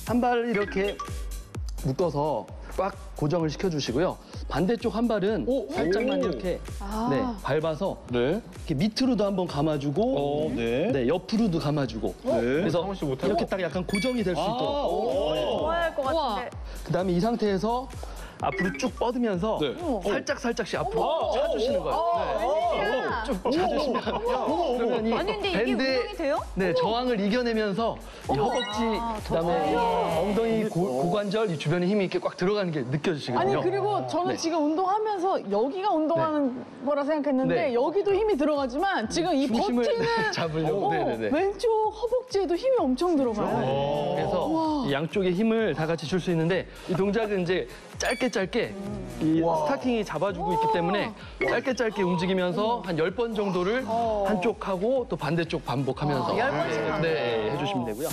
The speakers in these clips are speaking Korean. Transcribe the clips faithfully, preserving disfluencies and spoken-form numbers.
한 발 이렇게 묶어서 꽉 고정을 시켜주시고요. 반대쪽 한 발은 오, 살짝만 오. 이렇게 아. 네, 밟아서 네. 이렇게 밑으로도 한번 감아주고 어, 네. 네, 옆으로도 감아주고 네. 그래서 상원 씨 못하고? 이렇게 딱 약간 고정이 될 수 아, 있도록 오. 좋아할 것 같은데. 그다음에 이 상태에서 앞으로 쭉 뻗으면서 네. 살짝 살짝씩 앞으로 어머. 차주시는 거예요. 네. 웬일이야. 쭉 차주시면 그러면 이 아니 근데 이게 밴드의 운동이 돼요? 네, 저항을 이겨내면서 이 허벅지, 아, 더 그다음에 좋아요. 엉덩이, 고, 고관절 이 주변에 힘이 이렇게 꽉 들어가는 게 느껴지시거든요. 아니 그리고 저는 네. 지금 운동하면서 여기가 운동하는 거라 생각했는데 네. 여기도 힘이 들어가지만 지금 이 중심을 버티는 잡으려고. 어, 네네네. 왼쪽 허벅지에도 힘이 엄청 들어가요. 그래서 이 양쪽에 힘을 다 같이 줄 수 있는데 이 동작은 이제 짧게 짧게 이 스타킹이 잡아주고 있기 때문에 짧게 짧게 움직이면서 한 열 번 정도를 한쪽하고 또 반대쪽 반복하면서 어, 열 번씩 네, 네, 해주시면 되고요.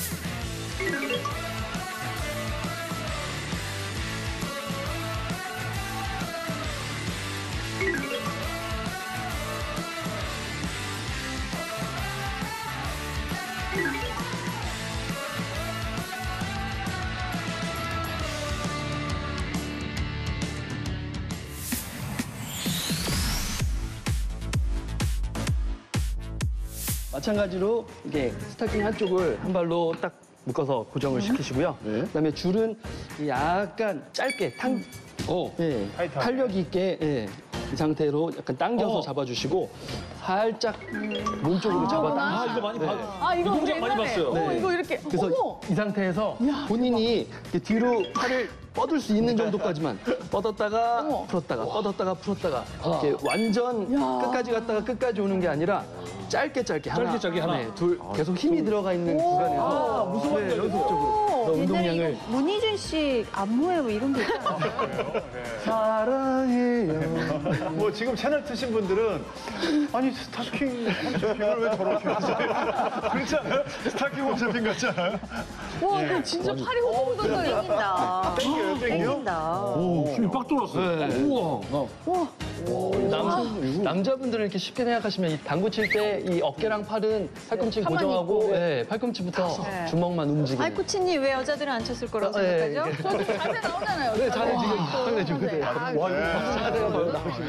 마찬가지로 이게 스타킹 한쪽을 한 발로 딱 묶어서 고정을 시키시고요. 네. 그다음에 줄은 약간 짧게 탕, 어. 예, 타이트하게. 탄력 있게 예, 이 상태로 약간 당겨서 어. 잡아주시고 살짝 몸 쪽으로 잡아 이거구나. 아, 당기시고 이거 많이 봐. 아 이거 이 동작 우리 많이 옛날에, 봤어요. 어, 네. 이거 이렇게 그래서 어머. 이 상태에서 야, 본인이 이렇게 뒤로 팔을 뻗을 수 있는 정도까지만 뻗었다가 어머. 풀었다가 뻗었다가 풀었다가 이렇게 완전 야. 끝까지 갔다가 끝까지 오는 게 아니라 짧게 짧게 하나, 짧게 짧게 하나. 네, 둘 계속 힘이 들어가 있는 구간에서 무슨 네, 연속적으로 너 옛날에 운동량을 이거 문희준 씨 안무에 뭐 이런 게 있잖아요. 사랑해요. 뭐 지금 채널 트신 분들은 아니 스타킹 홈쇼핑을 왜 저렇게 하세요? 그렇지 않아요? 스타킹 홈쇼핑 같지 않아요? 와 이거 진짜 팔이 호들호들. 땡긴다. 땡겨요, 땡겨? 땡긴다. 오, 힘이 빡 돌았어요. 네. 우와. 남, 남자분들은 이렇게 쉽게 생각하시면 이 당구 칠 때 이 어깨랑 팔은 팔꿈치 가만히 고정하고 있고. 네, 팔꿈치부터 네. 주먹만 움직이는. 아이 코치님 왜 여자들은 안 쳤을 거라고 아, 예, 생각하죠? 예. 저 지금 자세 나오잖아요. 네, 자네 지금 상대 지금 그대요. 와, 이거 자네가 바로 나오시고.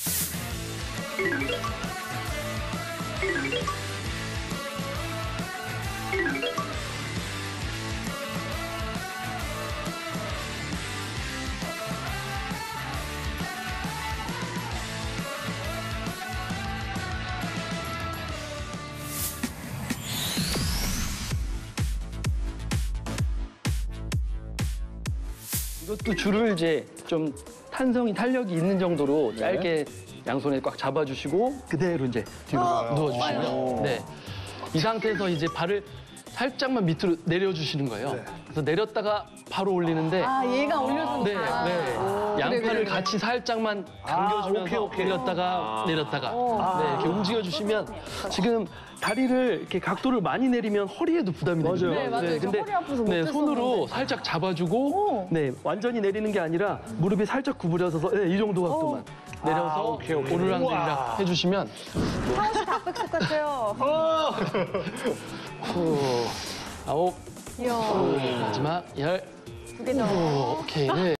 이것도 줄을 이제 좀 탄성이 탄력이 있는 정도로 짧게 양손에 꽉 잡아주시고 그대로 이제 뒤로 누워주시고요. 네. 이 상태에서 이제 발을 살짝만 밑으로 내려주시는 거예요. 그래서 내렸다가 바로 올리는데 아 얘가 올려주는. 네, 네. 양팔을 그래, 그래. 같이 살짝만 당겨주면서 오케이, 오케이. 올렸다가 내렸다가 네, 이렇게 움직여주시면 지금 다리를 이렇게 각도를 많이 내리면 허리에도 부담이 되죠. 네, 맞아요. 저 허리 아파서 네, 못했었는데. 손으로 살짝 잡아주고 오. 네, 완전히 내리는 게 아니라 무릎이 살짝 구부려서 네, 이 정도 각도만 내려서 오케이, 오케이. 오르락내리락 해주시면 하우 씨 닭백숙 같아요. 후, 아홉, 이야. 마지막 열, 두 개 더. 오, 오케이. 네.